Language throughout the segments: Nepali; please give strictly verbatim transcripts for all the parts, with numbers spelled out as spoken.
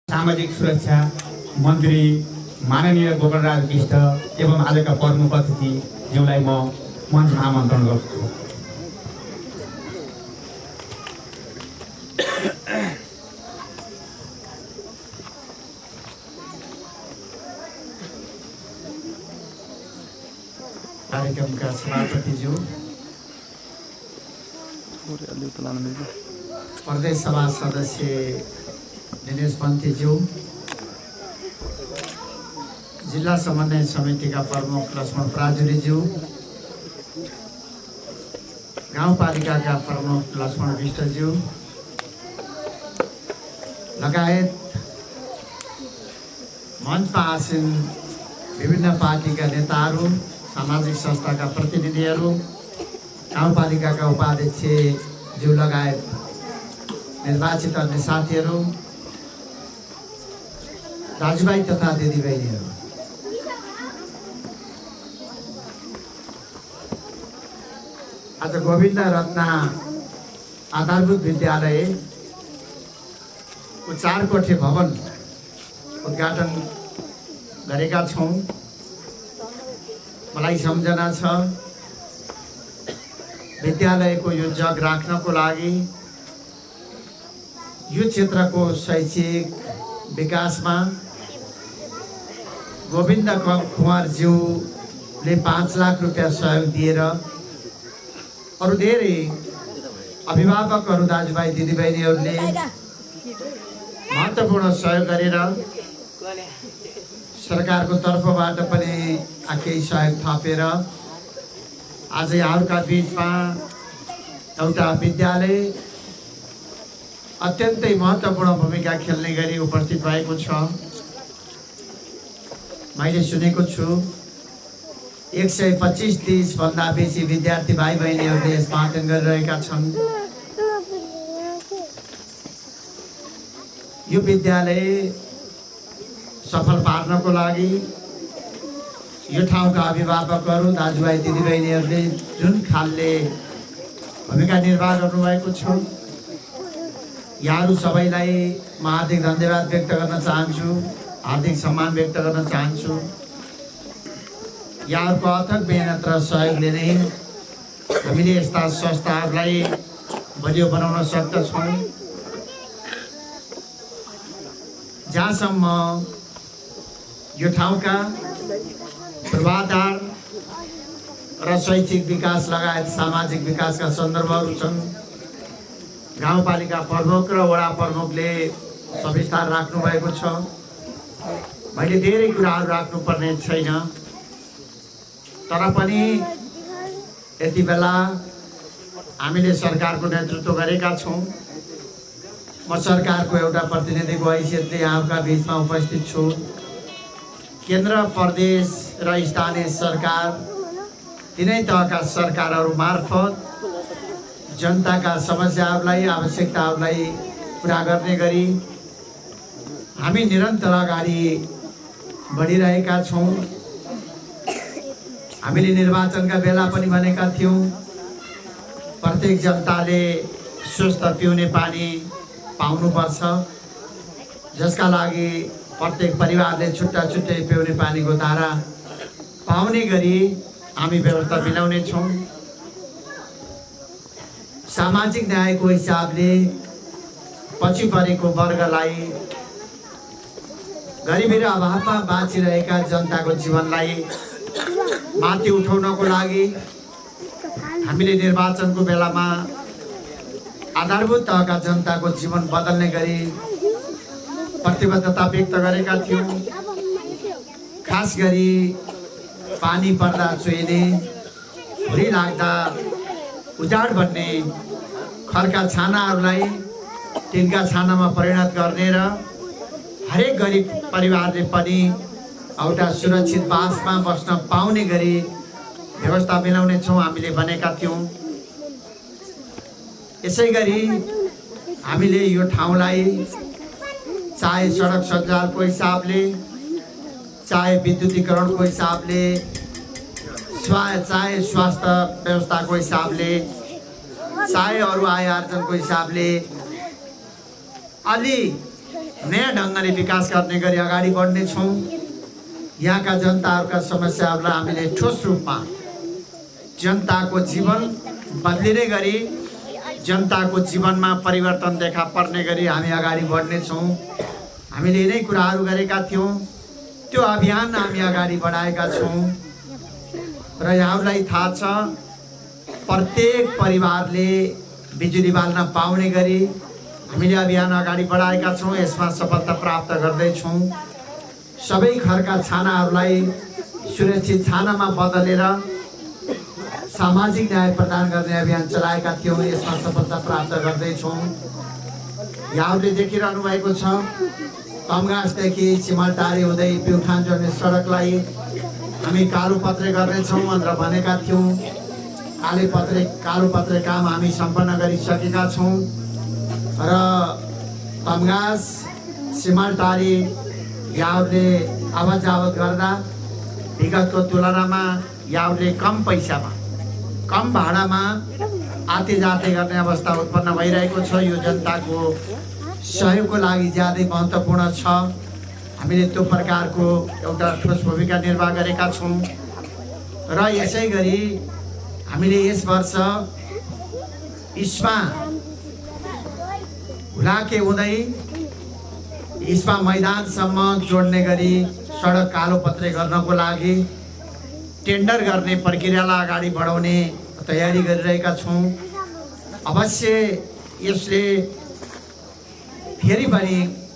सामाजिक सुरक्षा मन्त्री माननीय गोकर्णराज विष्ट एवं आजका प्रमुख अतिथि ज्यूलाई म मञ्चमा आमन्त्रण गर्छु। कार्यक्रमका सभापतिज्यू, प्रदेश सभा सदस्य दिनेश पन्थीज्यू, जिल्ला समन्वय समितिका प्रमुख लक्ष्मण पराजुलीज्यू, गाउँपालिकाका प्रमुख लक्ष्मण विष्टज्यू लगायत मञ्चमा आसीन विभिन्न पार्टीका नेताहरू, सामाजिक संस्थाका प्रतिनिधिहरू, गाउँपालिकाका उपाध्यक्षज्यू लगायत निर्वाचित अन्य साथीहरू, दाजुभाइ तथा दिदीबहिनीहरू, आज गोविन्द रत्न आधारभूत विद्यालय चार कोठे भवन उद्घाटन गरेका छौँ। मलाई सम्झना छ विद्यालयको यो जग राख्नको लागि यो क्षेत्रको शैक्षिक विकासमा गोविन्द कुँवरज्यूले पाँच लाख रुपियाँ सहयोग दिएर अरू धेरै अभिभावकहरू, दाजुभाइ दिदीबहिनीहरूले महत्त्वपूर्ण सहयोग गरेर सरकारको तर्फबाट पनि केही सहयोग थपेर आज यहाँहरूका बिचमा एउटा विद्यालय अत्यन्तै महत्त्वपूर्ण भूमिका खेल्ने गरी उपस्थित भएको छ। मैले सुनेको छु एक सय पच्चिस तीस भन्दा बेसी विद्यार्थी भाइ बहिनीहरूले यसमा अध्ययन गरिरहेका छन्। यो विद्यालय सफल पार्नको लागि यो ठाउँका अभिभावकहरू, दाजुभाइ दिदीबहिनीहरूले जुन खालले भूमिका निर्वाह गर्नुभएको छ, यहाँहरू सबैलाई म हार्दिक धन्यवाद व्यक्त गर्न चाहन्छु, हार्दिक सम्मान व्यक्त गर्न चाहन्छु। यहाँहरूको अथक मेहनत र सहयोगले नै हामीले यस्ता संस्थाहरूलाई बलियो बनाउन सक्दछौँ। जहाँसम्म यो ठाउँका पूर्वाधार र शैक्षिक विकास लगायत सामाजिक विकासका सन्दर्भहरू छन्, गाउँपालिका प्रमुख र वडा प्रमुखले सविस्तार राख्नुभएको छ। मैले धेरै कुराहरू राख्नुपर्ने छैन, तर पनि यति बेला हामीले सरकारको नेतृत्व गरेका छौँ। म सरकारको एउटा प्रतिनिधिको हैसियतले यहाँका बिचमा उपस्थित छु। केन्द्र, प्रदेश र स्थानीय सरकार तिनै तहका सरकारहरू मार्फत जनताका समस्याहरूलाई, आवश्यकताहरूलाई पुरा गर्ने गरी हामी निरन्तर अगाडि बढिरहेका छौँ। हामीले निर्वाचनका बेला पनि भनेका थियौँ प्रत्येक जनताले स्वस्थ पिउने पानी पाउनुपर्छ, जसका लागि प्रत्येक परिवारले छुट्टा छुट्टै पिउने पानीको धारा पाउने गरी हामी व्यवस्था मिलाउने छौँ। सामाजिक न्यायको हिसाबले पछि परेको वर्गलाई, गरिबी र अभावमा बाँचिरहेका जनताको जीवनलाई माथि उठाउनको लागि हामीले निर्वाचनको बेलामा आधारभूत तहका जनताको जीवन बदल्ने गरी प्रतिबद्धता व्यक्त गरेका थियौँ। खास गरी पानी पर्दा चुहिने, भुरी लाग्दा उजाड बन्ने खरका छानाहरूलाई टिनका छानामा परिणत गर्ने र हरेक गरिब परिवारले पनि एउटा सुरक्षित बासमा बस्न पाउने गरी व्यवस्था मिलाउने छौँ हामीले भनेका थियौँ। यसै गरी हामीले यो ठाउँलाई चाहे सडक सञ्जालको हिसाबले, चाहे विद्युतीकरणको हिसाबले, चाहे स्वास्थ्य व्यवस्थाको हिसाबले, चाहे अरू आय आर्जनको हिसाबले अलि नयाँ ढङ्गले विकास गर्ने गरी अगाडि बढ्नेछौँ। यहाँका जनताहरूका समस्याहरूलाई हामीले ठोस रूपमा जनताको जीवन बदलिने गरी जनताको जीवनमा परिवर्तन देखा पर्ने गरी हामी अगाडि बढ्नेछौँ। हामीले यिनै कुराहरू गरेका थियौँ, त्यो अभियान हामी अगाडि बढाएका छौँ र यहाँहरूलाई थाहा छ प्रत्येक परिवारले बिजुली बाल्न पाउने गरी हामीले अभियान अगाडि बढाएका छौँ। यसमा सफलता प्राप्त गर्दैछौँ। सबै घरका छानाहरूलाई सुरक्षित छानामा बदलेर सामाजिक न्याय प्रदान गर्ने अभियान चलाएका थियौँ। यसमा सफलता प्राप्त गर्दैछौँ। यहाँहरूले देखिरहनु भएको छ तमघासदेखि सिमलटारी हुँदै प्युठान जोड्ने सडकलाई हामी कालोपत्रे गर्नेछौँ भनेर भनेका थियौँ। कालोपत्रे कालोपत्रे काम हामी सम्पन्न गरिसकेका छौँ र तमघास सिमलटारी यहाँहरूले आवत जावत गर्दा विगतको तुलनामा यहाँहरूले कम पैसामा कम भाडामा आते जाते गर्ने अवस्था उत्पन्न भइरहेको छ। यो जनताको सहयोगको लागि ज्यादै महत्त्वपूर्ण छ। हामीले त्यो प्रकारको एउटा ठोस भूमिका निर्वाह गरेका छौँ र यसै गरी हामीले यस वर्ष इस्मा हुलाके हुँदै इस्मा मैदानसम्म जोड्ने गरी सडक कालोपत्रे गर्नको लागि टेन्डर गर्ने प्रक्रियालाई अगाडि बढाउने तयारी गरिरहेका छौँ। अवश्य यसले फेरि पनि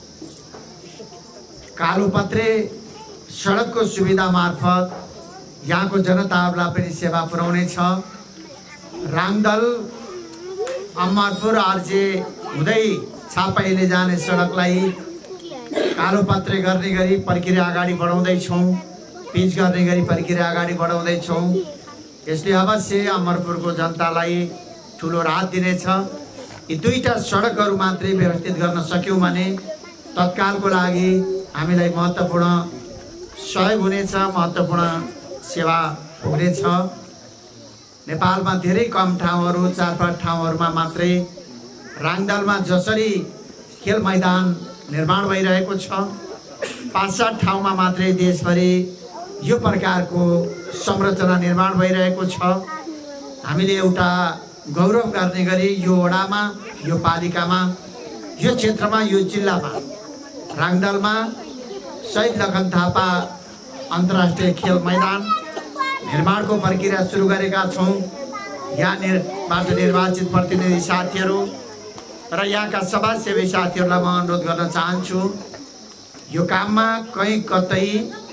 कालोपत्रे सडकको सुविधा मार्फत यहाँको जनताहरूलाई पनि सेवा पुर्याउनेछ। राङदल अमरपुर आरजे हुँदै छापाइले जाने सडकलाई कालोपत्रे गर्ने गरी प्रक्रिया अगाडि बढाउँदैछौँ। पिच गर्ने गरी प्रक्रिया अगाडि बढाउँदैछौँ। यसले अवश्य अमरपुरको जनतालाई ठुलो राहत दिनेछ। यी दुईटा सडकहरू मात्रै व्यवस्थित गर्न सक्यौँ भने तत्कालको लागि हामीलाई महत्त्वपूर्ण सहयोग हुनेछ, महत्त्वपूर्ण सेवा हुनेछ। नेपालमा धेरै कम ठाउँहरू चार पाँच ठाउँहरूमा मात्रै राङदलमा जसरी खेल मैदान निर्माण भइरहेको छ, पाँच सात ठाउँमा मात्रै देशभरि यो प्रकारको संरचना निर्माण भइरहेको छ। हामीले एउटा गौरव गर्ने गरी यो वडामा, यो पालिकामा, यो क्षेत्रमा, यो जिल्लामा राङदलमा शहीद लखन थापा अन्तर्राष्ट्रिय खेल मैदान निर्माणको प्रक्रिया सुरु गरेका छौँ। यहाँबाट निर्वाचित प्रतिनिधि साथीहरू र यहाँका समाजसेवी साथीहरूलाई म अनुरोध गर्न चाहन्छु, यो काममा कहीँ कतै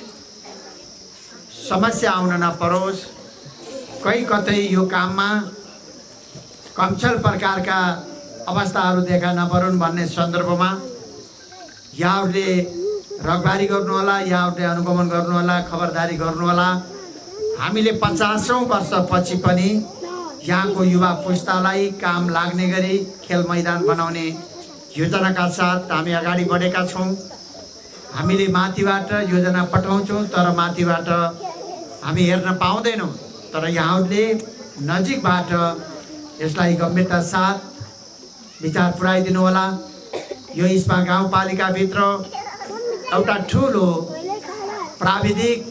समस्या आउन नपरोस्, कहीँ कतै यो काममा कमसल प्रकारका अवस्थाहरू देखा नपरुन् भन्ने सन्दर्भमा यहाँहरूले रगबारी गर्नुहोला, यहाँहरूले अनुगमन गर्नुहोला, खबरदारी गर्नुहोला। हामीले पचासौँ वर्षपछि पनि यहाँको युवा पुस्तालाई काम लाग्ने गरी खेल मैदान बनाउने योजनाका साथ हामी अगाडि बढेका छौँ। हामीले माथिबाट योजना पठाउँछौँ तर माथिबाट हामी हेर्न पाउँदैनौँ, तर यहाँहरूले नजिकबाट यसलाई गम्भीरता साथ विचार पुर्याइदिनु होला। यो इस्मा गाउँपालिकाभित्र एउटा ठुलो प्राविधिक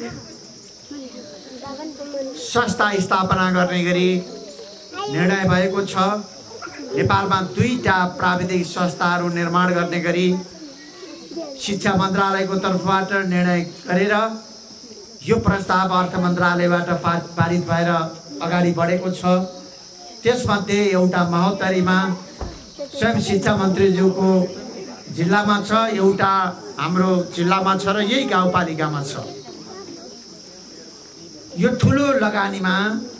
संस्था स्थापना गर्ने गरी निर्णय भएको छ। नेपालमा दुईटा प्राविधिक संस्थाहरू निर्माण गर्ने गरी शिक्षा मन्त्रालयको तर्फबाट निर्णय गरेर यो प्रस्ताव अर्थ मन्त्रालयबाट पारित भएर अगाडि बढेको छ। त्यसमध्ये एउटा महोत्तरीमा स्वयं शिक्षा मन्त्रीज्यूको जिल्लामा छ, एउटा हाम्रो जिल्लामा छ र यही गाउँपालिकामा छ। यो ठुलो लगानीमा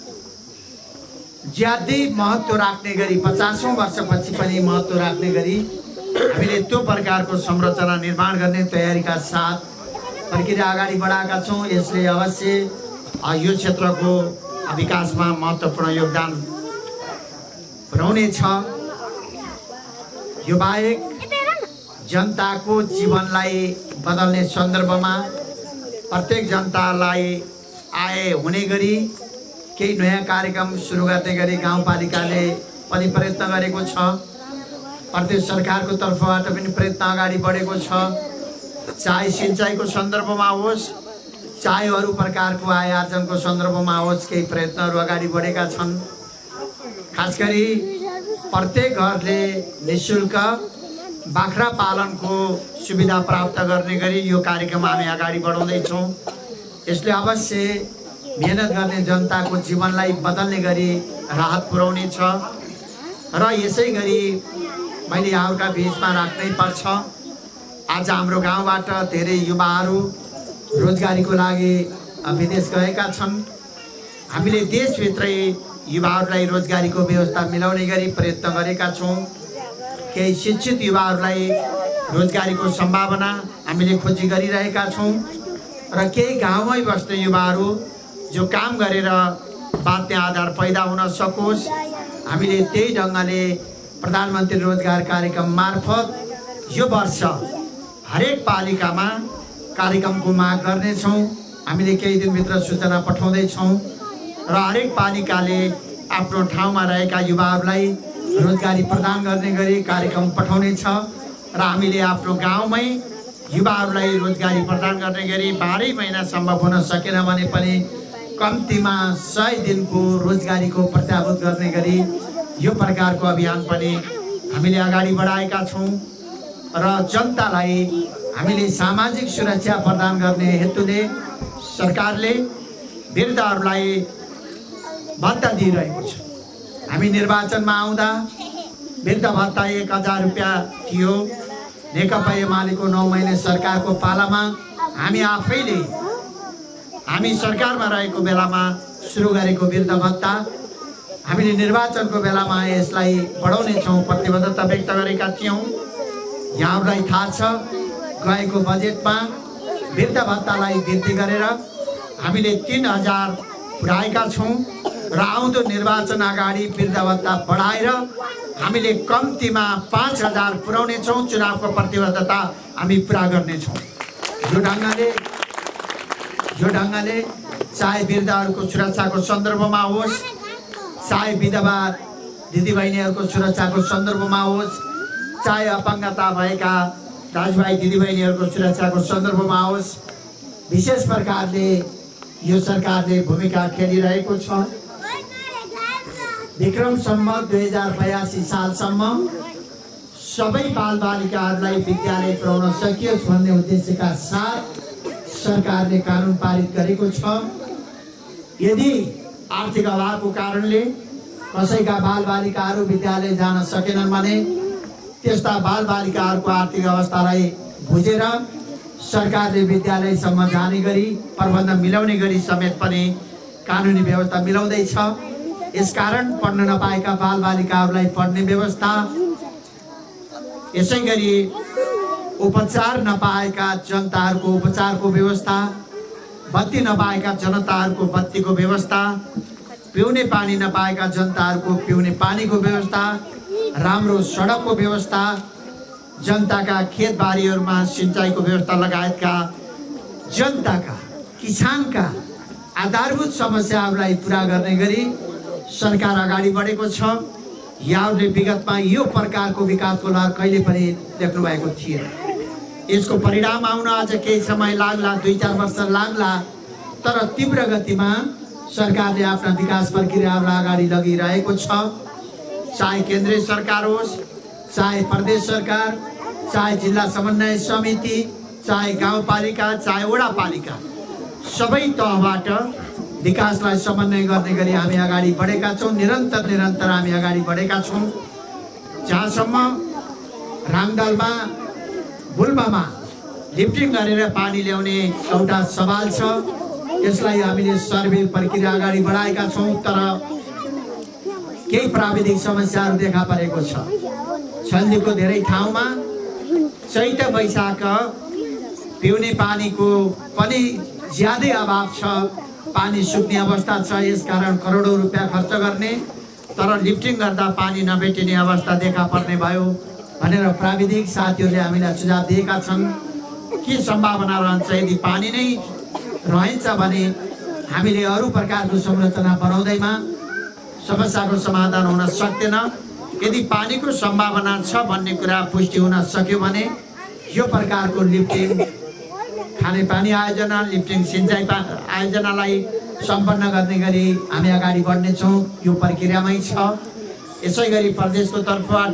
ज्यादै महत्त्व राख्ने गरी पचासौँ वर्षपछि पनि महत्त्व राख्ने गरी हामीले त्यो प्रकारको संरचना निर्माण गर्ने तयारीका साथ प्रक्रिया अगाडि बढाएका छौँ। यसले अवश्य यो क्षेत्रको विकासमा महत्त्वपूर्ण योगदान पुर्याउनेछ। यो बाहेक जनताको जीवनलाई बदल्ने सन्दर्भमा प्रत्येक जनतालाई आय हुने गरी केही नयाँ कार्यक्रम सुरु गर्ने गरी गाउँपालिकाले पनि प्रयत्न गरेको छ। प्रदेश सरकारको तर्फबाट पनि प्रयत्न अगाडि बढेको छ। चाहे सिँचाइको सन्दर्भमा होस्, चाहे अरू प्रकारको आय आर्जनको सन्दर्भमा होस्, केही प्रयत्नहरू अगाडि बढेका छन्। खास गरी प्रत्येक घरले निःशुल्क बाख्रा पालनको सुविधा प्राप्त गर्ने गरी यो कार्यक्रम हामी अगाडि बढाउँदैछौँ। यसले अवश्य मेहनत गर्ने जनताको जीवनलाई बदल्ने गरी राहत पुर्याउने छ र यसै गरी मैले यहाँका बीचमा राख्नै पर्छ। आज हाम्रो गाउँबाट धेरै युवाहरू रोजगारीको लागि विदेश गएका छन्। हामीले देशभित्रै युवाहरूलाई रोजगारीको व्यवस्था मिलाउने गरी प्रयत्न गरेका छौँ। केही शिक्षित युवाहरूलाई रोजगारीको सम्भावना हामीले खोजी गरिरहेका छौँ र केही गाउँमै बस्ने युवाहरू जो काम गरेर बाँच्ने आधार पैदा हुन सकोस्, हामीले त्यही ढङ्गले प्रधानमन्त्री रोजगार कार्यक्रम मार्फत यो वर्ष हरेक पालिकामा कार्यक्रमको माग गर्नेछौँ। हामीले केही दिनभित्र सूचना पठाउँदैछौँ र हरेक पालिकाले आफ्नो ठाउँमा रहेका युवाहरूलाई रोजगारी प्रदान गर्ने गरी कार्यक्रम पठाउनेछ र हामीले आफ्नो गाउँमै युवाहरूलाई रोजगारी प्रदान गर्ने गरी बाह्रै महिना सम्भव हुन सकेन भने पनि कम्तीमा सय दिनको रोजगारीको प्रत्याभूत गर्ने गरी यो प्रकारको अभियान पनि हामीले अगाडि बढाएका छौँ र जनतालाई हामीले सामाजिक सुरक्षा प्रदान गर्ने हेतुले सरकारले वृद्धहरूलाई भत्ता दिइरहेको छ। हामी निर्वाचनमा आउँदा वृद्ध भत्ता एक हजार रुपियाँ थियो। नेकपा एमालेको नौ महिने सरकारको पालामा हामी आफैले हामी सरकारमा रहेको बेलामा सुरु गरेको वृद्ध भत्ता हामीले निर्वाचनको बेलामा यसलाई बढाउनेछौँ प्रतिबद्धता व्यक्त गरेका थियौँ। यहाँहरूलाई थाहा छ, गएको बजेटमा वृद्ध भत्तालाई वृद्धि गरेर हामीले तीन हजार पुर्याएका छौँ र आउँदो निर्वाचन अगाडि वृद्ध भत्ता बढाएर हामीले कम्तीमा पाँच हजार पुर्याउनेछौँ। चुनावको प्रतिबद्धता हामी पुरा गर्नेछौँ। यो ढङ्गले यो ढङ्गले चाहे वृद्धहरूको सुरक्षाको सन्दर्भमा होस्, चाहे विधवा दिदीबहिनीहरूको सुरक्षाको सन्दर्भमा होस्, चाहे अपाङ्गता भएका दाजुभाइ दिदीबहिनीहरूको सुरक्षाको सन्दर्भमा होस्, विशेष प्रकारले यो सरकारले भूमिका खेलिरहेको छ। विक्रम सम्वत दुई हजार बयासी सालसम्म सबै बालबालिकाहरूलाई विद्यालय पुर्याउन सकियोस् भन्ने उद्देश्यका साथ सरकारले कानुन पारित गरेको छ। यदि आर्थिक अभावको कारणले कसैका बालबालिकाहरू विद्यालय जान सकेनन् भने त्यस्ता बालबालिकाहरूको आर्थिक अवस्थालाई बुझेर सरकारले विद्यालयसम्म जाने गरी प्रबन्ध मिलाउने गरी समेत पनि कानुनी व्यवस्था मिलाउँदैछ। यसकारण पढ्न नपाएका बालबालिकाहरूलाई पढ्ने व्यवस्था, यसै गरी उपचार नपाएका जनताहरूको उपचारको व्यवस्था, बत्ती नपाएका जनताहरूको बत्तीको व्यवस्था, पिउने पानी नपाएका जनताहरूको पिउने पानीको व्यवस्था, राम्रो सडकको व्यवस्था, जनताका खेतबारीहरूमा सिँचाइको व्यवस्था लगायतका जनताका किसानका आधारभूत समस्याहरूलाई पुरा गर्ने गरी सरकार अगाडि बढेको छ। यहाँहरूले विगतमा यो प्रकारको विकासको लाभ कहिले पनि देख्नु भएको थिएन। यसको परिणाम आउन अझ केही समय लाग्ला, दुई चार वर्ष लाग्ला, तर तीव्र गतिमा सरकारले आफ्ना विकास प्रक्रियाहरूलाई अगाडि लगिरहेको छ। चाहे केन्द्रीय सरकार होस्, चाहे प्रदेश सरकार, चाहे जिल्ला समन्वय समिति, चाहे गाउँपालिका, चाहे वडापालिका, सबै तहबाट विकासलाई समन्वय गर्ने गरी हामी अगाडि बढेका छौँ। निरन्तर निरन्तर हामी अगाडि बढेका छौँ। जहाँसम्म राङदलमा गुल्मामा लिफ्टिङ गरेर पानी ल्याउने एउटा सवाल छ, यसलाई हामीले सर्वे प्रक्रिया अगाडि बढाएका छौँ, तर केही प्राविधिक समस्याहरू देखा परेको छ। छल्दीको धेरै ठाउँमा चैत वैशाख पिउने पानीको पनि ज्यादै अभाव छ, पानी सुक्ने अवस्था छ। यसकारण करोडौँ रुपियाँ खर्च गर्ने तर लिफ्टिङ गर्दा पानी नभेटिने अवस्था देखा पर्ने भयो भनेर प्राविधिक साथीहरूले हामीलाई सुझाव दिएका छन्। के सम्भावना रहन्छ यदि पानी नै रहन्छ भने हामीले अरू प्रकारको संरचना बनाउँदैमा समस्याको समाधान हुन सक्दैन। यदि पानीको सम्भावना छ भन्ने कुरा पुष्टि हुन सक्यो भने यो प्रकारको लिफ्टिङ खानेपानी आयोजना लिफ्टिङ सिँचाइ आयोजनालाई सम्पन्न गर्ने गरी हामी अगाडि बढ्नेछौँ। यो प्रक्रियामै छ। यसै गरी प्रदेशको तर्फबाट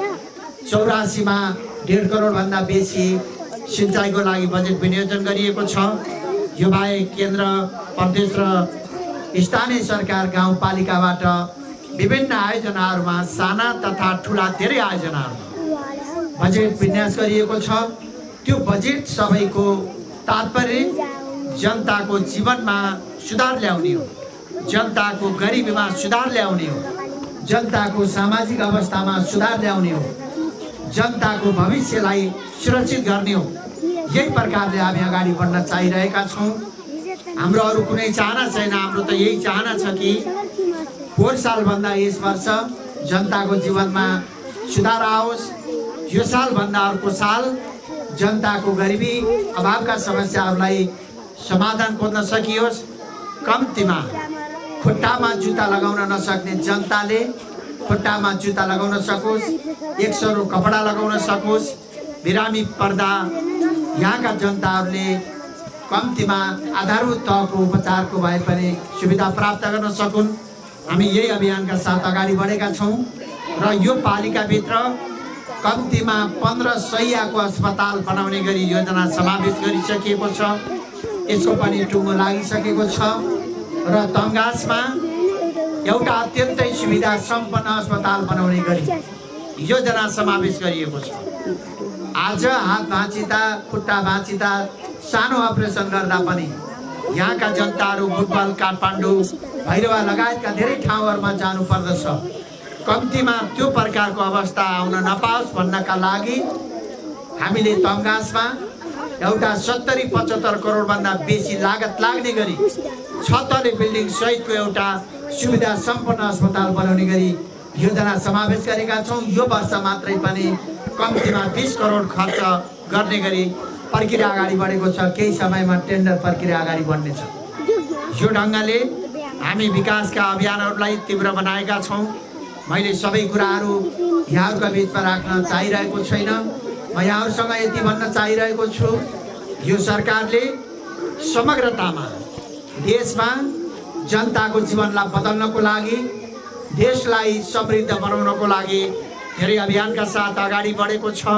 चौरासीमा डेढ करोडभन्दा बेसी सिँचाइको लागि बजेट विनियोजन गरिएको छ। यो बाहेक केन्द्र प्रदेश र स्थानीय सरकार गाउँपालिकाबाट विभिन्न आयोजनाहरूमा साना तथा ठुला धेरै आयोजनाहरूमा बजेट विन्यास गरिएको छ। त्यो बजेट सबैको तात्पर्य जनताको जीवनमा सुधार ल्याउने हो, जनताको गरिबीमा सुधार ल्याउने हो, जनताको सामाजिक अवस्थामा सुधार ल्याउने हो, जनताको भविष्यलाई सुरक्षित गर्ने हो। यही प्रकारले हामी अगाडि बढ्न चाहिरहेका छौँ। हाम्रो अरू कुनै चाहना छैन। हाम्रो त यही चाहना छ कि पोहोर सालभन्दा यस वर्ष जनताको जीवनमा सुधार आओस्। यो सालभन्दा अर्को साल जनताको गरिबी अभावका समस्याहरूलाई समाधान खोज्न सकियोस्। कम्तीमा खुट्टामा जुत्ता लगाउन नसक्ने जनताले खुट्टामा जुत्ता लगाउन सकोस्, एक सरो कपडा लगाउन सकोस्। बिरामी पर्दा यहाँका जनताहरूले कम्तीमा आधारभूत तहको उपचारको भए पनि सुविधा प्राप्त गर्न सकुन्। हामी यही अभियानका साथ अगाडि बढेका छौँ र यो पालिकाभित्र कम्तीमा पन्ध्र सयको अस्पताल बनाउने गरी योजना समावेश गरिसकिएको छ। यसको पनि टुङ्गो लागिसकेको छ र तङ्गासमा एउटा अत्यन्तै सुविधा सम्पन्न अस्पताल बनाउने गरी योजना समावेश गरिएको छ। आज हात भाँचिँदा खुट्टा भाँचिँदा सानो अपरेसन गर्दा पनि यहाँका जनताहरू बुटबल, काठमाडौँ, भैरवा लगायतका धेरै ठाउँहरूमा जानुपर्दछ। कम्तीमा त्यो प्रकारको अवस्था आउन नपाओस् भन्नका लागि हामीले तङ्गासमा एउटा सत्तरी पचहत्तर करोडभन्दा बेसी लागत लाग्ने गरी छ तले बिल्डिङ सहितको एउटा सुविधा सम्पन्न अस्पताल बनाउने गरी योजना समावेश गरेका छौँ। यो वर्ष मात्रै पनि कम्तीमा बिस करोड खर्च गर्ने गरी प्रक्रिया अगाडि बढेको छ। केही समयमा टेन्डर प्रक्रिया अगाडि बढ्नेछ। यो ढङ्गले हामी विकासका अभियानहरूलाई तीव्र बनाएका छौँ। मैले सबै कुराहरू यहाँहरूका बिचमा राख्न चाहिरहेको छैन। म यहाँहरूसँग यति भन्न चाहिरहेको छु, यो सरकारले समग्रतामा देशमा जनताको जीवनलाई बदल्नको लागि, देशलाई समृद्ध बनाउनको लागि धेरै अभियानका साथ अगाडि बढेको छ।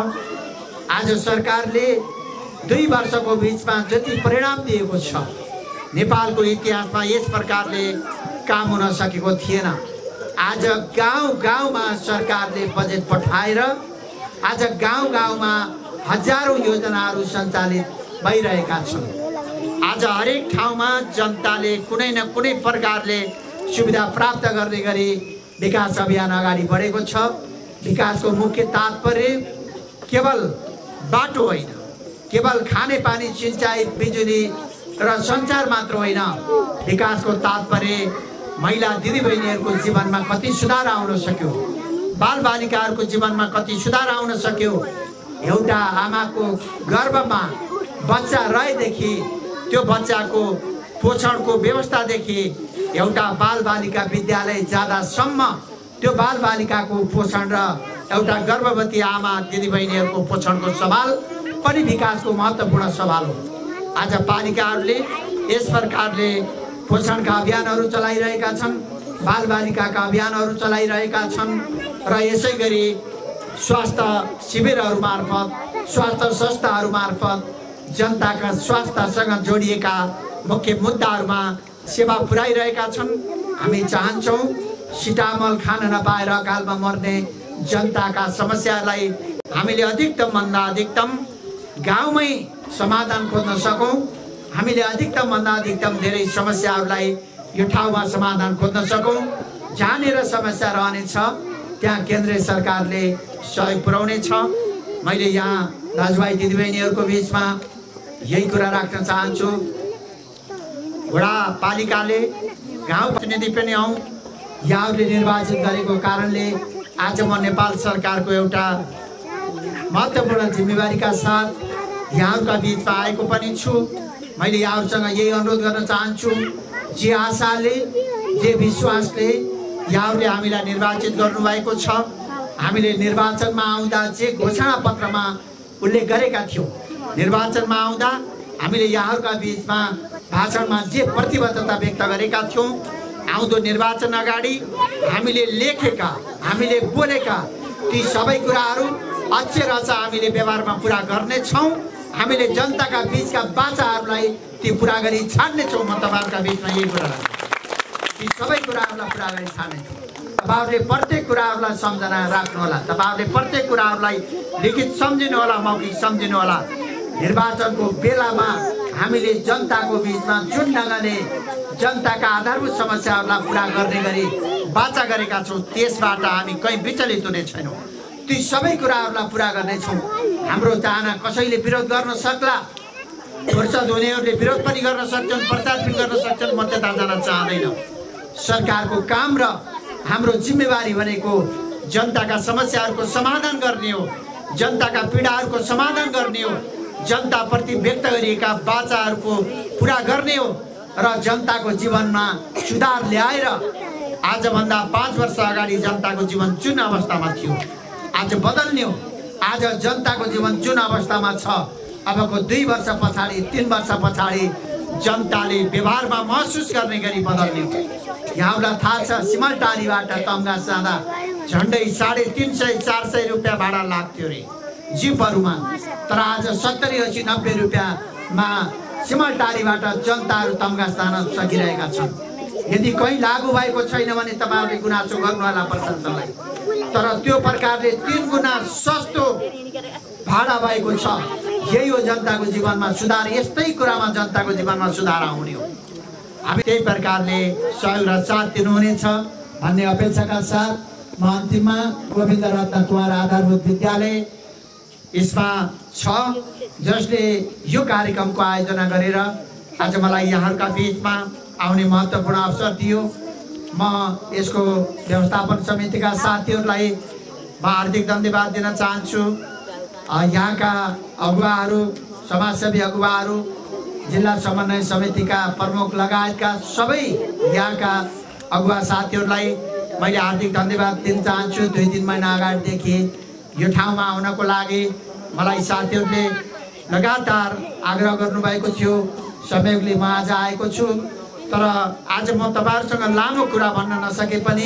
आज सरकारले दुई वर्षको बिचमा जति परिणाम दिएको छ, नेपालको इतिहासमा यस प्रकारले काम हुन सकेको थिएन। आज गाउँ गाउँमा सरकारले बजेट पठाएर आज गाउँ गाउँमा हजारौं योजनाहरू सञ्चालित भइरहेका छन्। आज हरेक ठाउँमा जनताले कुनै न कुनै प्रकारले सुविधा प्राप्त गर्ने गरी विकास अभियान अगाडि बढेको छ। विकासको मुख्य तात्पर्य केवल बाटो होइन, केवल खानेपानी, सिँचाइ, बिजुली र सञ्चार मात्र होइन। विकासको तात्पर्य महिला दिदीबहिनीहरूको जीवनमा कति सुधार आउन सक्यो, बालबालिकाहरूको जीवनमा कति सुधार आउन सक्यो। एउटा आमाको गर्भमा बच्चा रहेदेखि त्यो बच्चाको पोषणको व्यवस्थादेखि एउटा बालबालिका विद्यालय जाँदासम्म त्यो बालबालिकाको पोषण र एउटा गर्भवती आमा दिदीबहिनीहरूको पोषणको सवाल पनि विकासको महत्त्वपूर्ण सवाल हो। आज पालिकाहरूले यस प्रकारले पोषणका अभियानहरू चलाइरहेका छन्, बालबालिकाका अभियानहरू चलाइरहेका छन् र यसै गरी स्वास्थ्य शिविरहरू मार्फत, स्वास्थ्य संस्थाहरू मार्फत जनताका स्वास्थ्यसँग जोडिएका मुख्य मुद्दाहरूमा सेवा पुर्याइरहेका छन्। हामी चाहन्छौँ सिटामल खान नपाएर अकालमा मर्ने जनताका समस्यालाई हामीले अधिकतम भन्दा अधिकतम गाउँमै समाधान खोज्न सकौँ। हामीले अधिकतम भन्दा अधिकतम धेरै समस्याहरूलाई यो ठाउँमा समाधान खोज्न सकौँ। जहाँनिर समस्या रहनेछ त्यहाँ केन्द्रीय सरकारले सहयोग पुर्याउनेछ। मैले यहाँ दाजुभाइ दिदीबहिनीहरूको बिचमा यही कुरा राख्न चाहन्छु। वडा पालिकाले गाउँ प्रतिनिधि पनि हौँ, यहाँहरूले निर्वाचित गरेको कारणले आज म नेपाल सरकारको एउटा महत्त्वपूर्ण जिम्मेवारीका साथ यहाँहरूका बिचमा आएको पनि छु। मैले यहाँहरूसँग यही अनुरोध गर्न चाहन्छु, जे आशाले, जे विश्वासले यहाँहरूले हामीलाई निर्वाचित गर्नुभएको छ, हामीले निर्वाचनमा आउँदा जे घोषणा पत्रमा उल्लेख गरेका थियौँ, निर्वाचनमा आउँदा हामीले यहाँहरूका बिचमा भाषणमा जे प्रतिबद्धता व्यक्त गरेका थियौँ, आउँदो निर्वाचन अगाडि हामीले लेखेका, हामीले बोलेका ती सबै कुराहरू अक्षर अक्षर हामीले व्यवहारमा पुरा गर्नेछौँ। हामीले जनताका बिचका बाचाहरूलाई ती पुरा गरी छाड्नेछौँ। म तपाईँहरूका बिचमा यही कुरा ती सबै कुराहरूलाई पुरा गरी छाड्नेछौँ। तपाईँहरूले प्रत्येक कुराहरूलाई सम्झना राख्नुहोला। तपाईँहरूले प्रत्येक कुराहरूलाई लिखित सम्झिनुहोला, मौखिक सम्झिनुहोला। निर्वाचनको बेलामा हामीले जनताको बिचमा जुन ढङ्गले जनताका आधारभूत समस्याहरूलाई पुरा गर्ने गरी वाचा गरेका छौँ, त्यसबाट हामी कहीँ विचलित हुने छैनौँ। ती सबै कुराहरूलाई पुरा गर्नेछौँ। हाम्रो चाहना कसैले विरोध गर्न सक्ला, फुर्सद हुनेहरूले विरोध पनि गर्न सक्छन्, प्रचार पनि गर्न सक्छन्। म त्यता जान चाहँदैन। सरकारको काम र हाम्रो जिम्मेवारी भनेको जनताका समस्याहरूको समाधान गर्ने हो, जनताका पीडाहरूको समाधान गर्ने हो, जनताप्रति व्यक्त गरिएका वाचाहरूको पुरा गर्ने हो र जनताको जीवनमा सुधार ल्याएर आजभन्दा पाँच वर्ष अगाडि जनताको जीवन जुन अवस्थामा थियो आज बदल्ने हो। आज जनताको जीवन जुन अवस्थामा छ, अबको दुई वर्ष पछाडि, तीन वर्ष पछाडि जनताले व्यवहारमा महसुस गर्ने गरी बदल्ने हो। यहाँलाई थाहा छ, सिमलटारीबाट तम्घास जाँदा झन्डै साढे तिन सय चार सय रुपियाँ भाडा लाग्थ्यो अरे जिपहरूमा, तर आज सत्तरी असी नब्बे रुपियाँमा सिमलटारीबाट जनताहरू तम्घास जान सकिरहेका छन्। यदि कहीँ लागू भएको छैन भने तपाईँहरूले गुनासो गर्नुहोला प्रशासनलाई। तर त्यो प्रकारले तीन गुणा सस्तो भाडा भएको छ। यही हो जनताको जीवनमा सुधार। यस्तै कुरामा जनताको जीवनमा सुधार आउने हो। हामी त्यही प्रकारले सहयोग र साथ दिनुहुनेछ भन्ने अपेक्षाका साथ म अन्तिममा गोविन्द रत्न कुँवर आधारभूत विद्यालय यसमा छ, जसले यो कार्यक्रमको आयोजना गरेर आज मलाई यहाँहरूका बिचमा आउने महत्त्वपूर्ण अवसर दियो। म यसको व्यवस्थापन समितिका साथीहरूलाई म हार्दिक धन्यवाद दिन चाहन्छु। यहाँका अगुवाहरू, समाजसेवी अगुवाहरू, जिल्ला समन्वय समितिका प्रमुख लगायतका सबै यहाँका अगुवा साथीहरूलाई मैले हार्दिक धन्यवाद दिन चाहन्छु। दुई तिन महिना अगाडिदेखि यो ठाउँमा आउनको लागि मलाई साथीहरूले लगातार आग्रह गर्नुभएको थियो। संयोगले म आज आएको छु। तर आज म तपाईँहरूसँग लामो कुरा भन्न नसके पनि,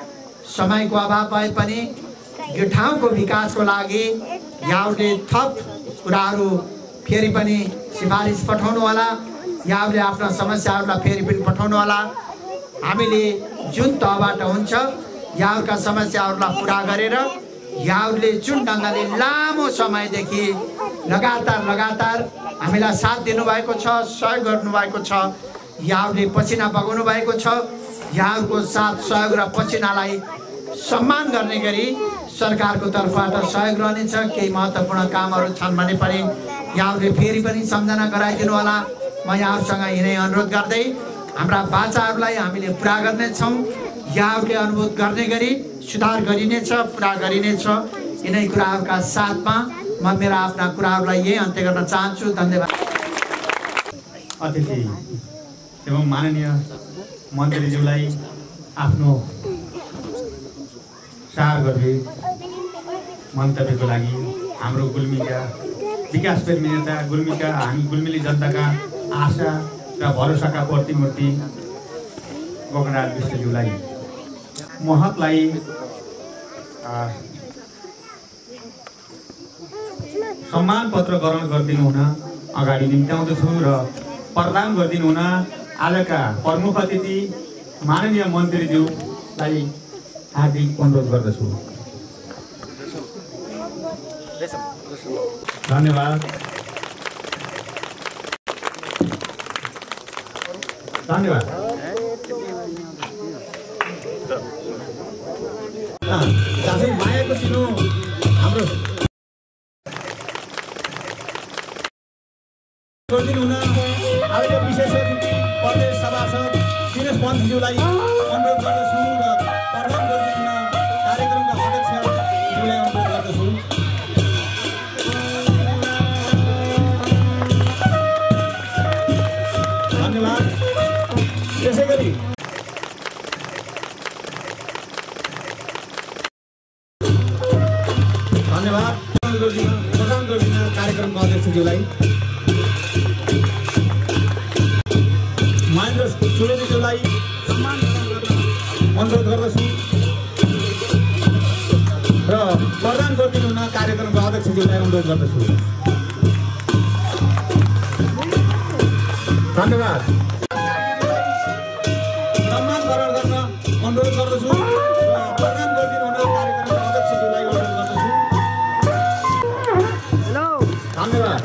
समयको अभाव भए पनि यो ठाउँको विकासको लागि यहाँहरूले थप कुराहरू फेरि पनि सिफारिस पठाउनु होला। यहाँहरूले आफ्ना समस्याहरूलाई फेरि पनि पठाउनु होला। हामीले जुन तहबाट हुन्छ यहाँहरूका समस्याहरूलाई पुरा गरेर यहाँहरूले जुन ढङ्गले लामो समयदेखि लगातार लगातार हामीलाई साथ दिनुभएको छ, सहयोग गर्नुभएको छ, यहाँहरूले पसिना बगाउनु भएको छ, यहाँहरूको साथ सहयोग र पसिनालाई सम्मान गर्ने गरी सरकारको तर्फबाट सहयोग रहनेछ। केही महत्त्वपूर्ण कामहरू छन् भने पनि यहाँहरूले फेरि पनि सम्झना गराइदिनु होला। म यहाँहरूसँग यिनै अनुरोध गर्दै हाम्रा बाचाहरूलाई हामीले पुरा गर्नेछौँ। यहाँहरूले अनुभूत गर्ने गरी सुधार गरिनेछ, पुरा गरिनेछ। यिनै कुराहरूका साथमा म मेरा आफ्ना कुराहरूलाई यही अन्त्य गर्न चाहन्छु। धन्यवाद। अतिथि एवं माननीय मन्त्रीज्यूलाई आफ्नो सारगर्भित मन्तव्यको लागि हाम्रो गुल्मीका विकासप्रेमी नेता, गुल्मीका हामी गुल्मीली जनताका आशा र भरोसाका प्रतिमूर्ति गोकर्णराज विष्टज्यूलाई महतलाई सम्मान पत्र ग्रहण गरिदिनु हुन अगाडि निम्त्याउँदछु र प्रदान गरिदिनु हुन आजका प्रमुख अतिथि माननीय मन्त्रीज्यूलाई हार्दिक अनुरोध गर्दछु। धन्यवाद। धन्यवाद। साथै मायाको चिनो हाम्रो गरिदिनु हुन आजको विशेष अतिथि प्रदेश सभासद दिनेश पन्तज्यूलाई अनुरोध गर्दछु र प्रदान गरिदिनु हुन कार्यक्रमका अध्यक्षज्यूलाई अनुरोध गर्दछु। धन्यवाद। त्यसै गरी अनुरोध गर्दछु र प्रदान गरिदिनु हुन कार्यक्रमको अध्यक्षज्यूलाई अनुरोध गर्दछु। धन्यवाद। सम्मान ग्रहण गर्न अनुरोध गर्दछु र प्रदान गरिदिनु हुन कार्यक्रमको अध्यक्षज्यूलाई अनुरोध गर्दछु। धन्यवाद।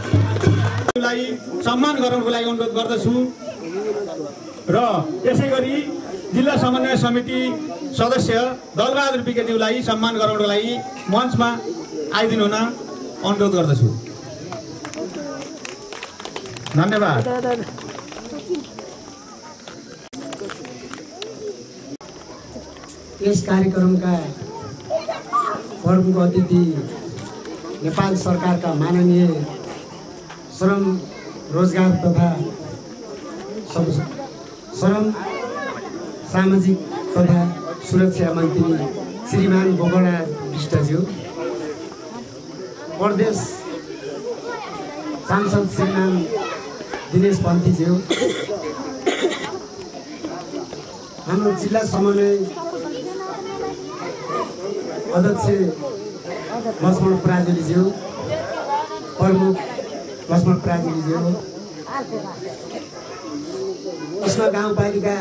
सम्मान गराउनको लागि अनुरोध गर्दछु र त्यसै गरी जिल्ला समन्वय समिति सदस्य दलबहादुर विकेज्यूलाई सम्मान गराउनको लागि मञ्चमा आइदिनु हुन अनुरोध गर्दछु। धन्यवाद। यस कार्यक्रमका प्रमुख अतिथि नेपाल सरकारका माननीय श्रम रोजगार तथा श्रम सामाजिक तथा सुरक्षा मन्त्री श्रीमान गोकर्ण विष्टज्यू, प्रदेश सांसद श्रीमान दिनेश पन्थीज्यू, हाम्रो जिल्ला समन्वय अध्यक्ष लक्ष्मण पराजुलीज्यू, प्रमुख लक्ष्मण पराजुलीज्यू, कृष्ण गाउँपालिका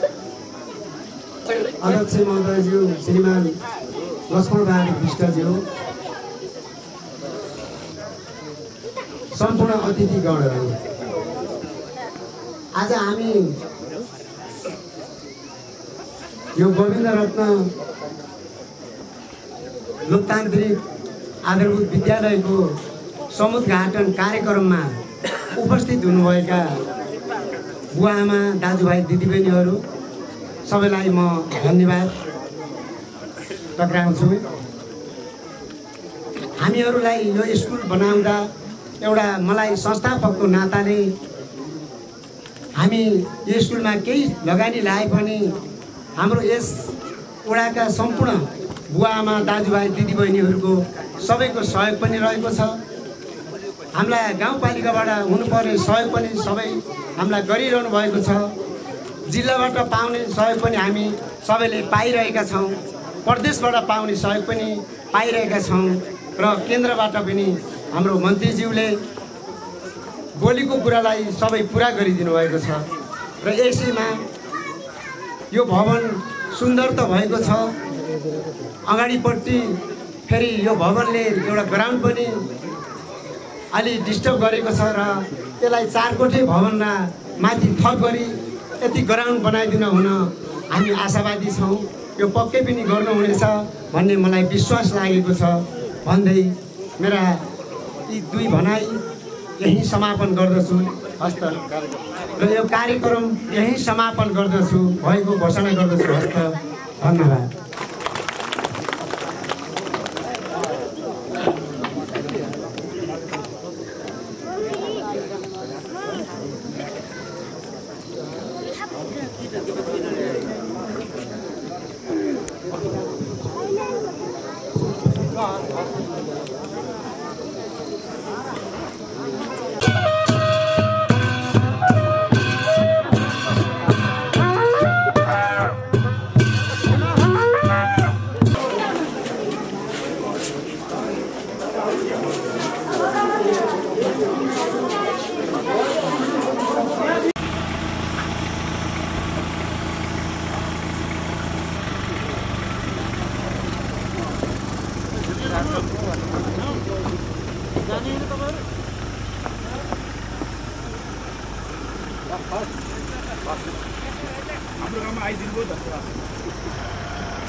अध्यक्ष महोदयज्यू श्रीमान लक्ष्मण बहादुर विष्टज्यू, सम्पूर्ण अतिथिगणहरू, आज हामी यो गोविन्द रत्न लोकतान्त्रिक आधारभूत विद्यालयको समुद्घाटन कार्यक्रममा उपस्थित हुनुभएका बुवाआमा दाजुभाइ दिदीबहिनीहरू सबैलाई म धन्यवाद टक्राउँछु। हामीहरूलाई यो स्कुल बनाउँदा एउटा मलाई संस्थापकको नाताले हामी यो स्कुलमा केही लगानी लाए पनि हाम्रो यस वडाका सम्पूर्ण बुवाआमा दाजुभाइ दिदीबहिनीहरूको सबैको सहयोग पनि रहेको छ। हामीलाई गाउँपालिकाबाट हुनुपर्ने सहयोग पनि सबै हामीलाई गरिरहनु भएको छ। जिल्लाबाट पाउने सहयोग पनि हामी सबैले पाइरहेका छौँ, प्रदेशबाट पाउने सहयोग पनि पाइरहेका छौँ र केन्द्रबाट पनि हाम्रो मन्त्रीज्यूले बोलीको कुरालाई सबै पुरा गरिदिनु भएको छ। र यसैमा यो भवन सुन्दर त भएको छ, अगाडिपट्टि फेरि यो भवनले एउटा ग्राउन्ड पनि अलि डिस्टर्ब गरेको छ र त्यसलाई चारकोठे भवनमा माथि थप गरी यति ग्राउन्ड बनाइदिन हुन हामी आशावादी छौँ। यो पक्कै पनि गर्नुहुनेछ भन्ने मलाई विश्वास लागेको छ भन्दै मेरा यी दुई भनाइ यही समापन गर्दछु। हस्त र यो कार्यक्रम यही समापन गर्दछु भएको घोषणा गर्दछु। हस्त धन्यवाद। हाम्रो गाउँमा आइदिनु भयो त।